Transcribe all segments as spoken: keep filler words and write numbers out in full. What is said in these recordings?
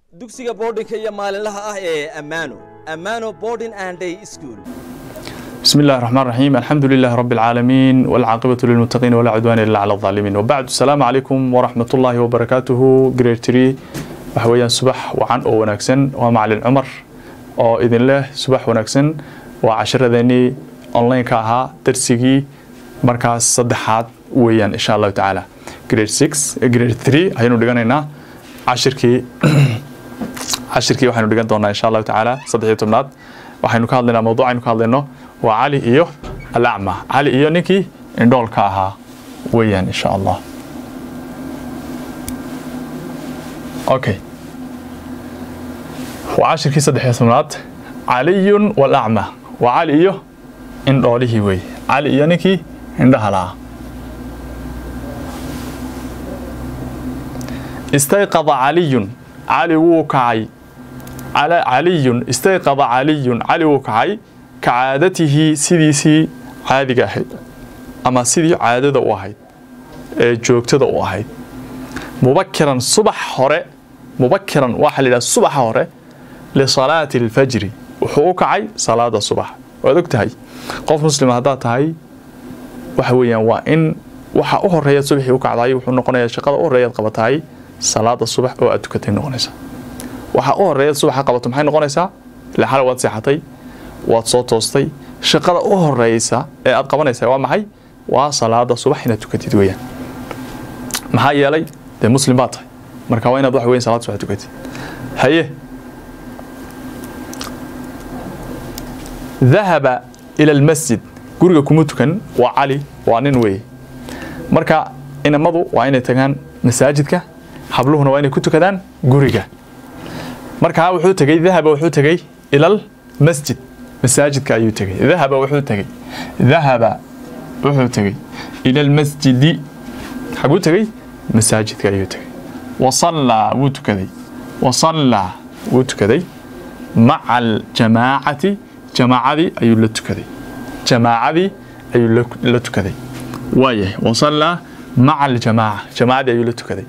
dugsiga boardingka iyo maalinlaha ah ee Amano Amano Boarding and Day School. بسم الله الرحمن الرحيم الحمد لله رب العالمين والعاقبة للمتقين ولا عدوان إلا على الظالمين وبعد السلام عليكم ورحمة الله وبركاته جريد تري وحويا صباح وعن أو ونكسن ومعلن عمر أو إذن الله صباح ونكسن وعشرة ذني أونلاين كاها ترسيجي مركز صدحات ويان إن شاء الله تعالى جريد ستة جريد ثلاثة هينو دقنا عشر كي عشر كي وحنو دقنا دونا إن شاء الله تعالى صدحية تمنات وحنو كهذا موضوع حنو كهذا وعلي إيوه الأعمى علي إيوه نكي إندول كاها ويان إن شاء الله أوكي وعشر كي صدح يسمونات علي والأعمى وعلي إيوه إندوله وي علي إيوه نكي إندها لا استيقظ علي علي وكعي على علي استيقظ علي علي وكعي كعادته سيديسي عادي أحد أما سيدي عادة واحد جوكتة واحد مبكرا صبح هراء مبكرا واحد إلى الصبح هراء لصلاة الفجر وحقوق عي صلاة الصبح وذكت هاي قف مسلم هذا هاي وحويا وإن وح أهر هي الصبح يوقع عي وحنقنا يا شقة أهر هي قبط هاي صلاة الصبح وأتكتين نقنسا وح أهر هي الصبح قبطهم هاي نقنسا لحال وقت ساعتي waad soo toostay shaqada u horeysa ee aad qabanaysaa waa maxay waa salaada subax inaad tukatid weeyaan maxaa yeelay de muslim baad tahay marka waa inaad wax weyn salaad subax tukatid haye dhahaba ila almasjid guriga kuma tukan waa cali waa nin weey marka inamadu waa inay tagaan masaajidka habluhuna waa inay ku tukadaan guriga marka wuxuu tagay dhahaba wuxuu tagay ila almasjid مساجد كأيو تجي ذهب وحو تجي ذهب وحو تجي إلى المسجد حقو تجي مساجد كأيو تجي وصلى وتكذي وصلى وتكذي مع الجماعة جماعة دي أيو لتكذي جماعة دي أيو لتكذي ويه وصلى مع الجماعة جماعة دي أيو لتكذي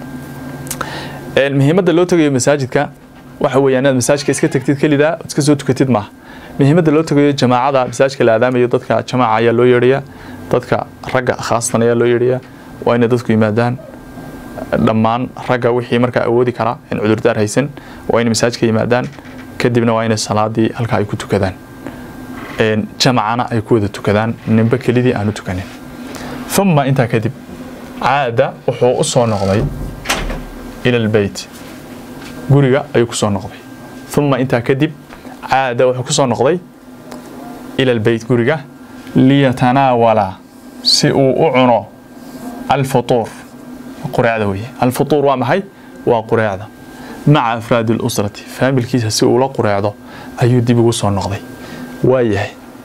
المهمة اللي تجي مساجد كا وحوي يعني المساجد كيسك تكتيد كل ده وتكسو تكتيد معه muhiimadda loo tagayo jamaacada masaajidka la aadaamayo dadka jamaaca ayaa loo yeeriyaa dadka ragga khaasatan ayaa loo yeeriyaa waa inay dadku yimaadaan dhammaan ragga wixii markaa awoodi kara in cudurdaar haysan waa inay masaajidka yimaadaan kadibna waa inay salaadii halka ay ku tukadaan een jamaacana ay ku wada tukadaan ninba kelidii aanu tukanin thumma inta kadib caada wuxuu u soo noqday ila albayt guriga ayuu ku soo noqday thumma inta kadib عاد وحكسو نقضي إلى البيت قريقة ليتناول سئو أعنو الفطور قريعة دوي الفطور وامحي وقريعة مع أفراد الأسرة فهم الكيسة سئو لا قريعة أيو دي بقصو نقضي وايه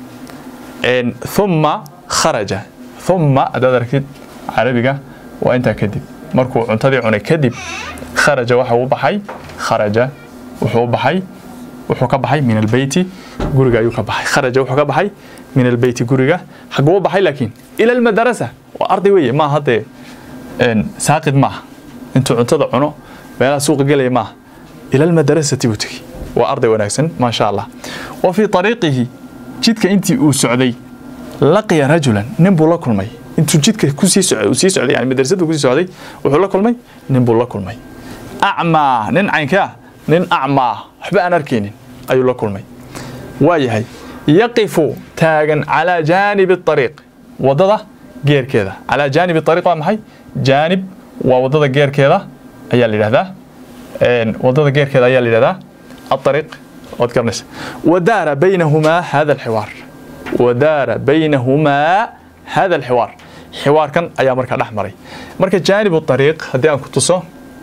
إن ثم خرج ثم أدادركت عربية وانت كدب مركو عنتدي عني كدب خرج وحو بحي خرج وحو بحي wuxuu ka baxay min albayti guriga ayuu ka baxay kharaja wuxuu ka baxay min albayti guriga xagoo baxay laakiin ila almadrasa wa arday weey ma hade een saaqid ma intuu cuntada cuno meela suuq galay ma ila almadrasati wutagi wa arday wanaagsan ma sha Allah wa fi tariiqihi jidka intii uu socday laqiya rajulan nin buu la kulmay intuu jidka ku sii socday uu sii socday yani madrasadu ku sii socday wuxuu la kulmay nin buu la kulmay a'ma nin caynka nin a'ma waxba aan arkeenin ayuu la kulmay waayahay yaqifu taagan ala janib at-tariiq wadada geerkeeda ala janib at-tariiq waa maxay janib waa wadada geerkeeda ayaa la yiraahdaa een wadada geerkeeda ayaa la yiraahdaa at-tariiq wad karnaysa wadara baynahuma hada al-hiwar wadara baynahuma hada al-hiwar hiwarkan ayaa marka dhaxmaray marka janib at-tariiq hadii aan ku tuso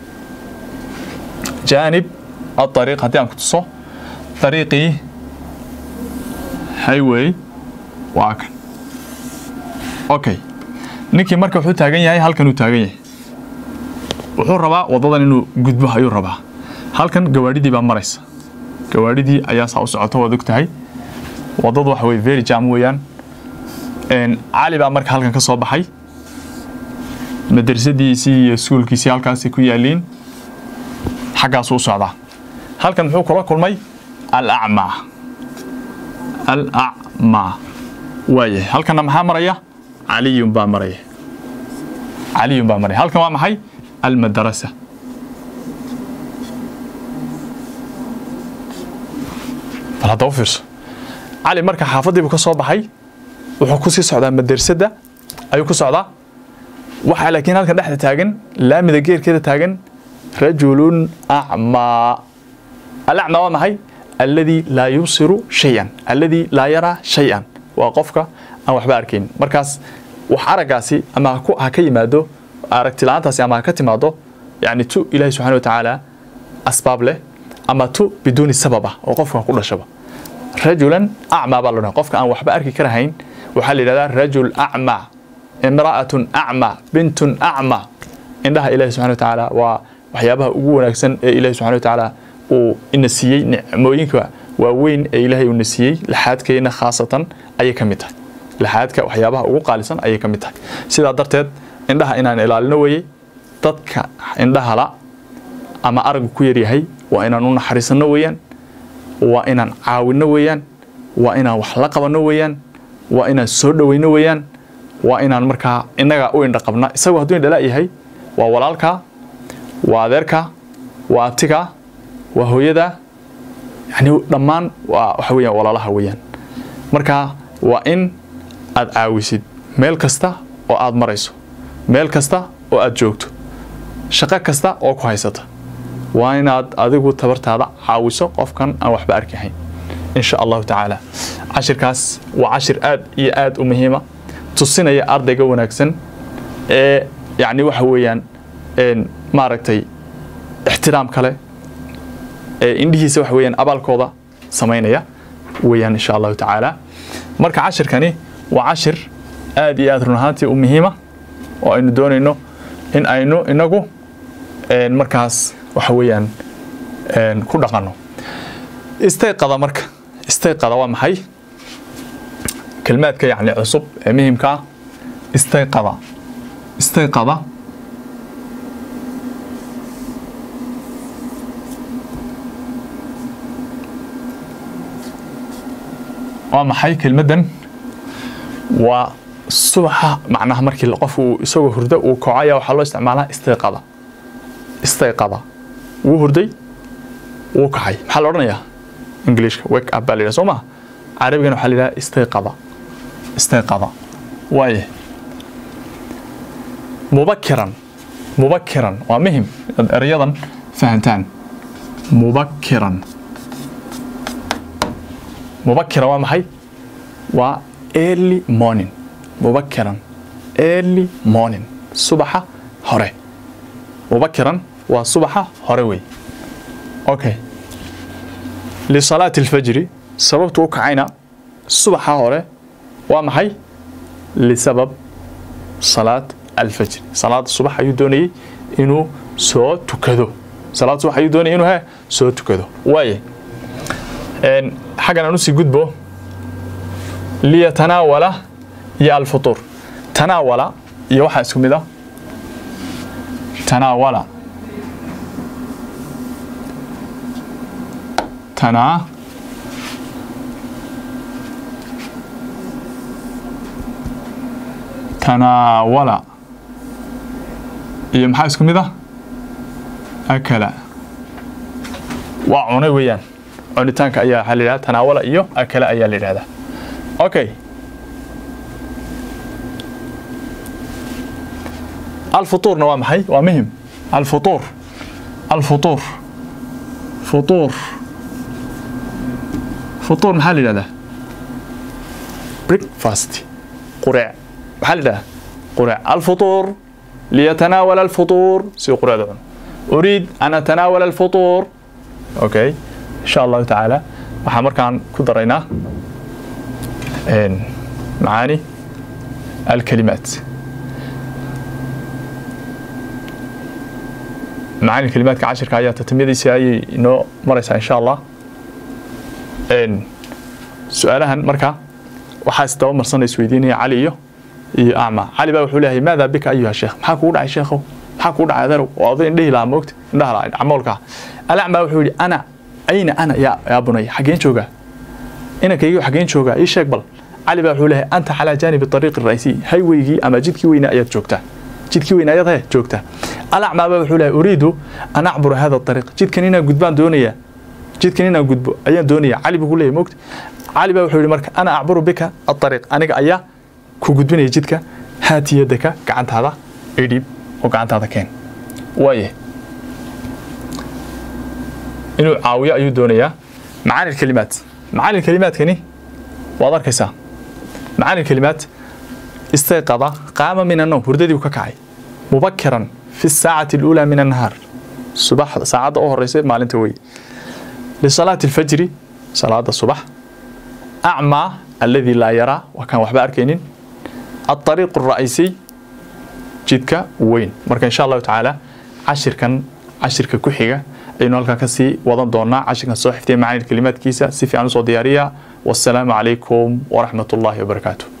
janib الطريق هدي أنك تصو طريقي highway واكن أوكي نيكي مركب وحو تاغن ياهي هالكن و تاغن ياهي وحو ربا ودادان إنو قدبه أيو ربا هالكن قواري دي با مريس قواري دي أياس أو سعوته ودوك تاهي وداد وحوي very jam ويان إن عالي با مركب هالكن كسو بحي مدرسة دي سي سكول كيسي هالكاسي كو يالين حقاس وصعدا هل كان محو كلا كل مي الأعمى الأعمى وايه هل كان محا مريا علي با مريا علي با مريا هل كان محي المدرسة فلا توفرس علي مركا حافظي بك soo baxay wuxuu ku sii socdaa madrasada ayuu ku socdaa waxa laakiin halkan dhaxda taagan laamida geerkeeda taagan rajulun a'ma al-a'ma waa maxay alladhi la yusiru shay'an alladhi la yara shay'an waa qofka aan waxba arkin markaas wax aragaasi ama ku ha ka yimaado aragti laantaasi ama ka timaado yani tu ilaahi subhanahu wa ta'ala asbaab leh ama tu biduni sababa oo qofka ku dhashaba rajulan a'ma baa loo qofka aan waxba arki karahayn waxa la yiraahdaa rajul a'ma imra'atun a'ma bintun a'ma indaha ilaahi subhanahu wa ta'ala waa waxyaabaha ugu wanaagsan ee ilaahi subhanahu wa ta'ala uu inasiyay nicmooyinka waaweyn ee ilaahay uu nasiyay laxaadkeena khaasatan ayay kamid tahay laxaadka waxyaabaha ugu qaalisan ayay kamid tahay sidaa darteed indaha inaan ilaalino weeyay dadka indaha la ama arag ku yar yahay waa inaan u naxariisano weeyaan waa inaan caawino weeyaan waa inaan wax la qabano weeyaan waa inaan soo dhaweyno weeyaan waa inaan markaa inaga u indha qabna isagoo hadduu indhala yahay waa walaalka waa adeerka waa abtiga waa hooyada yani dhammaan waa waxa weeyaan walaalaha weeyaan marka waa in aad caawisid meel kasta oo aad marayso meel kasta oo aad joogto shaqo kasta oo ku haysata waa inaad adigu tabartaada caawiso qofkan aan waxba arkahayn insha Allah ta'ala cashirkaas waa cashir aad iyo aad u muhiima tusinaya ardayga wanaagsan ee yani waxa weeyaan een maaragtay ixtiraam kale ee indhihiisa wax weeyaan abaalkooda sameynaya weeyaan insha Allah ta'ala marka cashirkani waa cashir aad iyo aad run ahaantii u muhiima oo aynu doonayno in aynu inagu een markaas waxa weeyaan een ku dhaqano istayqada marka istayqada waa maxay كلمات يعني عصب مهم كا استيقظ استيقظ وما حي كلمة والصبح معناها مركي القف ويسوي هردة وكعاية وحلو استعمالها استيقظ استيقظ وهردي وكعاي محل ورنيا انجليش ويك اب بالي سوما عربي كانوا حليها استيقظ استيقظ وايه مبكرا مبكرا ومهم رياضا فهمتان مبكرا مبكرا ومحي و early morning مبكرا early morning صباح هوري مبكرا وصباح هوري اوكي لصلاة الفجر سببت وكعينا الصباح هوري ومحي لسبب صلاة الفجر صلاة الصبح يدوني إنه سو تكذو صلاة الصبح يدوني إنه ها سو تكذو وايه إن حاجة نسي جود بو ليتناول يا الفطور تناول يا واحد اسمه ده تناول تنا تناول iyo maxaa isku mid ah akala waa cunay weeyaan cunitaanka ayaa waxa la yiraahdaa tanaawala iyo akala ayaa la yiraahdaa okay الفطور waa maxay waa muhiim الفطور الفطور فطور فطور maxaa la yiraahdaa breakfast quraac محل قرع الفطور ليتناول الفطور سي قرع أريد أن أتناول الفطور أوكي إن شاء الله تعالى وحمر كان كدرينا معاني الكلمات معاني الكلمات كعشر كآيات تتميدي سيأي إنه مرسى إن شاء الله إن سؤالها مركا وحاس دوام مرسان السويديني علي iyo أعمى علي بقى وحوله ماذا بك أيها الشيخ محاكو ودعي شيخه حكوا دعاء وأظن ده لا موقت ده لا عمولك الأعمى وحولي أنا أين أنا يا يا بني حقين شوقة أنا كيجي حقين شوقة إيش يقبل علي بحوله أنت على جانب الطريق الرئيسي هاي ويجي أما جدك وين آيات شوقته جدك وين آيات شوقته الأعمى بحوله أريد أن أعبر هذا الطريق جد كنينا قدبان دونية جد كنينا قدب أيام دونية علي بقول له موقت علي بحوله مرك أنا أعبر بك الطريق أنا أيا كوجدبني جدك هات يدك كعنت هذا يديب وكعنت هذا كان وايه إنه عاوية أيو دونية معاني الكلمات معاني الكلمات كني واضح كيسا معاني الكلمات استيقظ قام من النوم ورددي وككعي مبكرا في الساعة الأولى من النهار الصباح ساعة أوه الرئيسية مع الانتوي لصلاة الفجر صلاة الصباح أعمى الذي لا يرى وكان وحبا أركينين الطريق الرئيسي جدك وين مركا إن شاء الله تعالى عشر كان عشر ككحية aynu halka ka sii wadan doonaa casharkan soo xiftay macaan kalimaadkiisa si fiican u soo diyaariya wassalamu alaykum wa rahmatullahi wa barakatuh